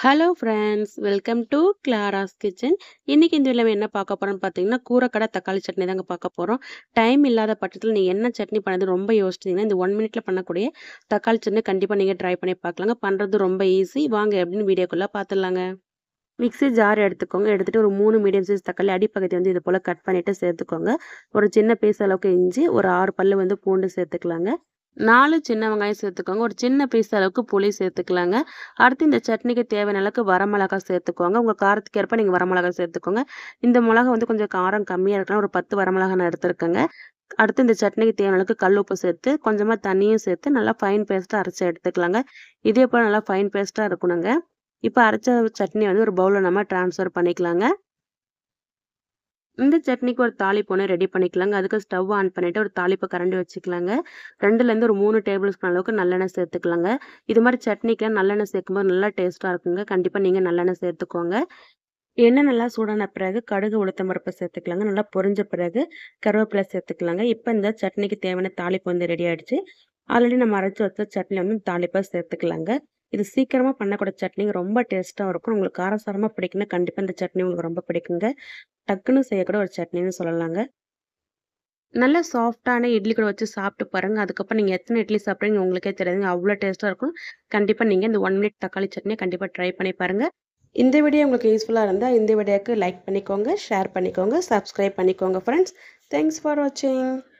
Hello friends, welcome to Clara's kitchen. இன்னைக்கு இந்த வீடியோல என்ன பார்க்க போறோம்னு பார்த்தீங்கன்னா, கூரக்கடை தக்காளி சட்னி தாங்க பார்க்க போறோம். டைம் இல்லாத பட்சத்தில நீங்க என்ன சட்னி பண்ணது ரொம்ப யோசிச்சீங்கன்னா, இந்த 1 மினிட்ல பண்ணக்கூடிய தக்காளி சட்னி கண்டிப்பா நீங்க ட்ரை பண்ணி பார்க்கலாங்க. பண்றது ரொம்ப ஈஸி. வாங்க எப்படின்னு வீடியோக்குள்ள பார்த்துடலாங்க. மிக்ஸி ஜார் எடுத்துக்கோங்க. எடுத்துட்டு ஒரு 3 மீடியம் சைஸ் தக்காளி அடிப்பகுதி இது போல கட் பண்ணிட்டு சேர்த்துக்கோங்க. ஒரு சின்ன பீஸ் அளவுக்கு இஞ்சி, ஒரு 6 பல்லு பூண்டு சேர்த்துக்கலாங்க. 4 சின்ன வெங்காயம் சேர்த்துக்கோங்க. ஒரு சின்ன பீஸ் அளவுக்கு புளி சேர்த்துக்கலாங்க. அடுத்து இந்த சட்னிக்கு தேவையான அளவுக்கு வரமிளகாய் சேர்த்துக்கோங்க. உங்க காரத்துக்கு ஏற்ப நீங்க வரமிளகாய் சேர்த்துக்கோங்க. இந்த மிளகா கொஞ்சம் காரம் கம்மியா இருக்கலாம். ஒரு 10 வரமிளகாய் நான் எடுத்துருக்கேங்க. அடுத்து இந்த சட்னிக்கு தேவையான அளவுக்கு கல் உப்பு சேர்த்து, கொஞ்சமா தண்ணியும் சேர்த்து நல்லா ஃபைன் பேஸ்ட்டா அரைச்சு எடுத்துக்கலாங்க. இதே போல நல்லா ஃபைன் பேஸ்ட்டா இருக்கணுங்க. இப்ப அரைச்ச சட்னி ஒரு பவுல்ல நம்ம ட்ரான்ஸ்ஃபர் பண்ணிக்கலாங்க. இந்த சட்னிக்கு ஒரு தாளிப்பு ஒண்ணு ரெடி பண்ணிக்கலாங்க. அதுக்கு ஸ்டவ் ஆன் பண்ணிட்டு ஒரு தாளிப்பு கரண்டி வச்சுக்கலாங்க. 2லேருந்து ஒரு 3 டேபிள் ஸ்பூன் அளவுக்கு நல்லெண்ணெய் சேர்த்துக்கலாங்க. இது மாதிரி சட்னிக்குலாம் நல்லெண்ணெய் சேர்க்கும்போது நல்லா டேஸ்ட்டா இருக்குங்க. கண்டிப்பா நீங்க நல்லெண்ணெய் சேர்த்துக்கோங்க. எண்ணெய் நல்லா சூடான பிறகு கடுகு, உளுத்தம் பருப்பு சேர்த்துக்கலாங்க. நல்லா பொரிஞ்ச பிறகு கருவேப்பிலை சேர்த்துக்கலாங்க. இப்ப இந்த சட்னிக்கு தேவையான தாளிப்பு ரெடி ஆயிடுச்சு. ஆல்ரெடி நம்ம அரைச்சு வச்ச சட்னி தாளிப்பா சேர்த்துக்கலாங்க. இது சீக்கிரமா பண்ணக்கூடிய சட்னிங்க ரொம்ப டேஸ்ட்டா இருக்கும். உங்களுக்கு காரசாரமா பிடிக்குன்னா கண்டிப்பா இந்த சட்னி உங்களுக்கு ரொம்ப பிடிக்குங்க. டக்குன்னு செய்யக்கூடிய ஒரு சட்னின்னு சொல்லலாங்க. நல்ல சாஃப்ட்டான இட்லி கூட வச்சு சாப்பிட்டு பாருங்க. அதுக்கப்புறம் நீங்க எத்தனை இட்லி சாப்பிடுறீங்கன்னு உங்களுக்கே தெரியாதுங்க. அவ்ளோ டேஸ்ட்டா இருக்கும். கண்டிப்பா நீங்க இந்த 1 மினிட் தக்காளி சட்னிய கண்டிப்பா ட்ரை பண்ணி பாருங்க. இந்த வீடியோ உங்களுக்கு யூஸ்ஃபுல்லா இருந்தா இந்த வீடியோக்கு லைக் பண்ணிக்கோங்க, ஷேர் பண்ணிக்கோங்க, சப்ஸ்கிரைப் பண்ணிக்கோங்க ஃப்ரெண்ட்ஸ். தேங்க்ஸ் ஃபார் வாட்சிங்.